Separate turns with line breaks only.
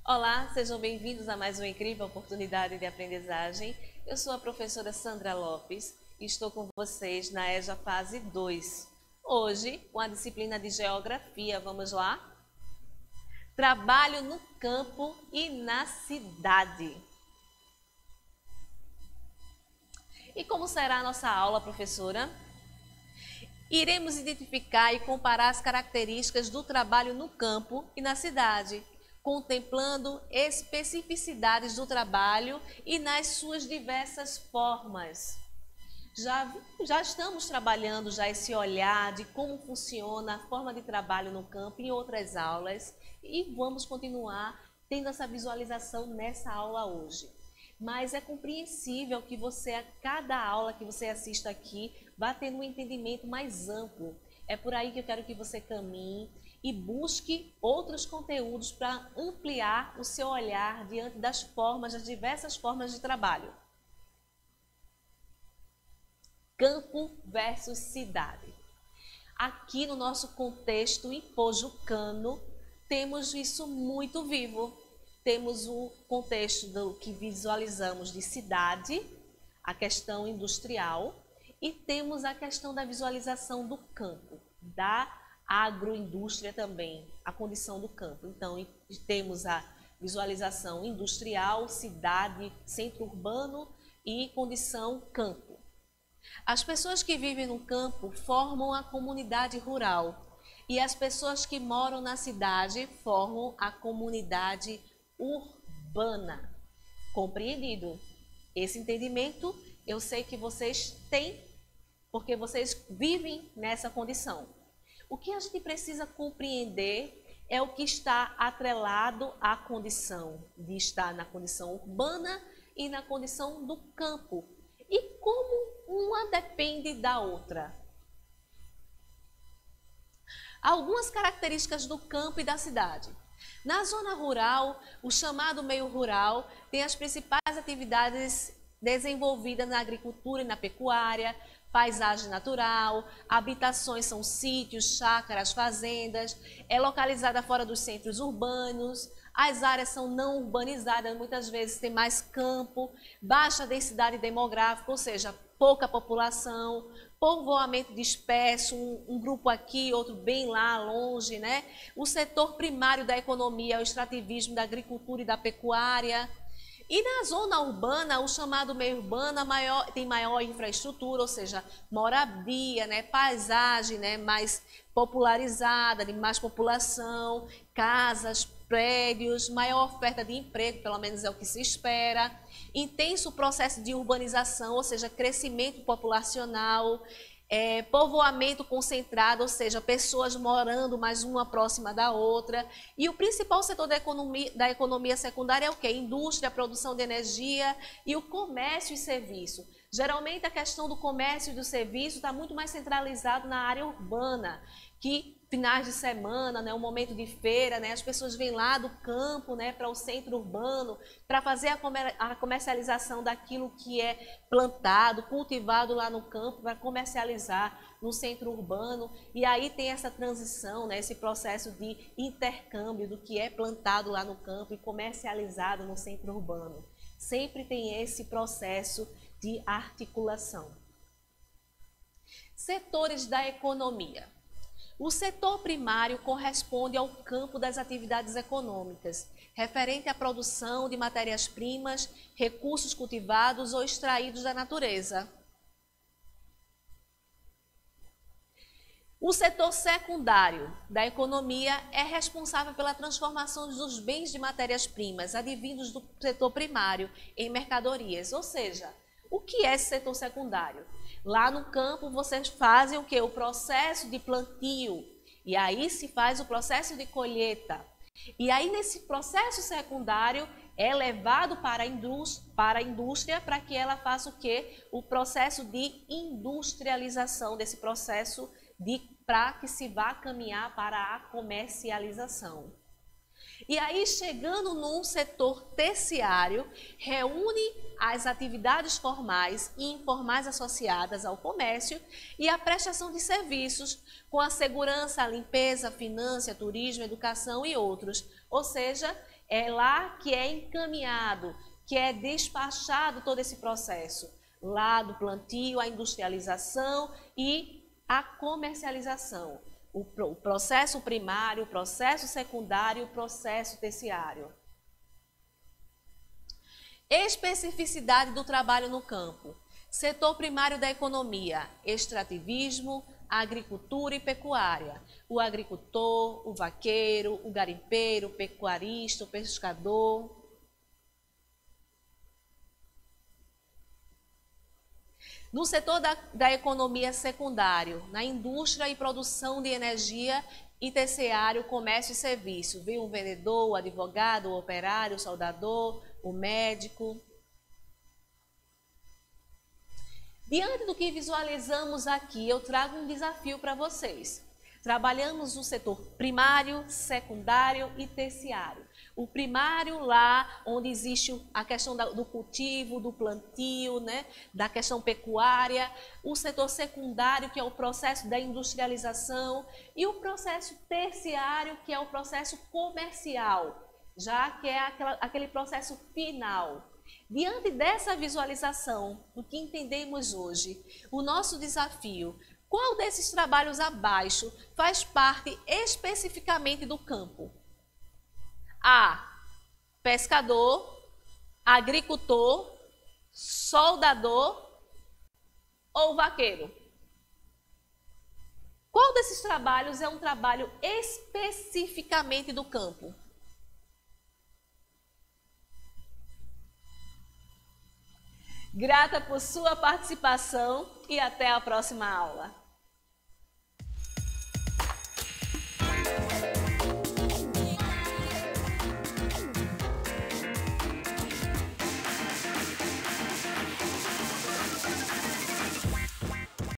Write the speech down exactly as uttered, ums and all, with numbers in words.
Olá, sejam bem-vindos a mais uma incrível oportunidade de aprendizagem. Eu sou a professora Sandra Lopes e estou com vocês na EJA Fase dois. Hoje, com a disciplina de Geografia, vamos lá? Trabalho no campo e na cidade. E como será a nossa aula, professora? Iremos identificar e comparar as características do trabalho no campo e na cidade, contemplando especificidades do trabalho e nas suas diversas formas. Já, já estamos trabalhando já esse olhar de como funciona a forma de trabalho no campo em outras aulas e vamos continuar tendo essa visualização nessa aula hoje. Mas é compreensível que você, a cada aula que você assista aqui, vá tendo um entendimento mais amplo. É por aí que eu quero que você caminhe e busque outros conteúdos para ampliar o seu olhar diante das formas, das diversas formas de trabalho. Campo versus cidade. Aqui no nosso contexto ipojucano, temos isso muito vivo. Temos o contexto do que visualizamos de cidade, a questão industrial, e temos a questão da visualização do campo, da agroindústria também, a condição do campo. Então, temos a visualização industrial, cidade, centro urbano e condição campo. As pessoas que vivem no campo formam a comunidade rural e as pessoas que moram na cidade formam a comunidade urbana. Compreendido? Esse entendimento eu sei que vocês têm, porque vocês vivem nessa condição. O que a gente precisa compreender é o que está atrelado à condição de estar na condição urbana e na condição do campo. E como uma depende da outra. Algumas características do campo e da cidade. Na zona rural, o chamado meio rural tem as principais atividades desenvolvidas na agricultura e na pecuária, paisagem natural, habitações são sítios, chácaras, fazendas, é localizada fora dos centros urbanos, as áreas são não urbanizadas, muitas vezes tem mais campo, baixa densidade demográfica, ou seja, pouca população, povoamento disperso, um, um grupo aqui, outro bem lá, longe, né? O setor primário da economia é o extrativismo da agricultura e da pecuária. E na zona urbana, o chamado meio urbano maior, tem maior infraestrutura, ou seja, moradia, né, paisagem, né, mais popularizada, de mais população, casas, prédios, maior oferta de emprego, pelo menos é o que se espera, intenso processo de urbanização, ou seja, crescimento populacional, é, povoamento concentrado, ou seja, pessoas morando mais uma próxima da outra. E o principal setor da economia, da economia secundária é o quê? Indústria, produção de energia e o comércio e serviço. Geralmente a questão do comércio e do serviço está muito mais centralizado na área urbana, que finais de semana, né, um momento de feira, né, as pessoas vêm lá do campo, né, para o centro urbano para fazer a, comer, a comercialização daquilo que é plantado, cultivado lá no campo para comercializar no centro urbano. E aí tem essa transição, né, esse processo de intercâmbio do que é plantado lá no campo e comercializado no centro urbano. Sempre tem esse processo de articulação. Setores da economia. O setor primário corresponde ao campo das atividades econômicas, referente à produção de matérias-primas, recursos cultivados ou extraídos da natureza. O setor secundário da economia é responsável pela transformação dos bens de matérias-primas advindos do setor primário em mercadorias, ou seja, o que é esse setor secundário? Lá no campo vocês fazem o que? O processo de plantio. E aí se faz o processo de colheita. E aí nesse processo secundário é levado para a indústria para a indústria para que ela faça o que? O processo de industrialização desse processo de, para que se vá caminhar para a comercialização. E aí, chegando num setor terciário, reúne as atividades formais e informais associadas ao comércio e a prestação de serviços com a segurança, a limpeza, a finança, turismo, educação e outros. Ou seja, É lá que é encaminhado, que é despachado todo esse processo. Lá do plantio, a industrialização e a comercialização. O processo primário, o processo secundário e o processo terciário. Especificidade do trabalho no campo. Setor primário da economia, extrativismo, agricultura e pecuária. O agricultor, o vaqueiro, o garimpeiro, o pecuarista, o pescador. No setor da, da economia secundário, na indústria e produção de energia e terciário, comércio e serviço. Vem o vendedor, o advogado, o operário, o soldador, o médico. Diante do que visualizamos aqui, eu trago um desafio para vocês. Trabalhamos no setor primário, secundário e terciário. O primário lá, onde existe a questão do cultivo, do plantio, né, da questão pecuária. O setor secundário, que é o processo da industrialização. E o processo terciário, que é o processo comercial, já que é aquela, aquele processo final. Diante dessa visualização, do que entendemos hoje, o nosso desafio, qual desses trabalhos abaixo faz parte especificamente do campo? A. Pescador, agricultor, soldador ou vaqueiro? Qual desses trabalhos é um trabalho especificamente do campo? Grata por sua participação e até a próxima aula.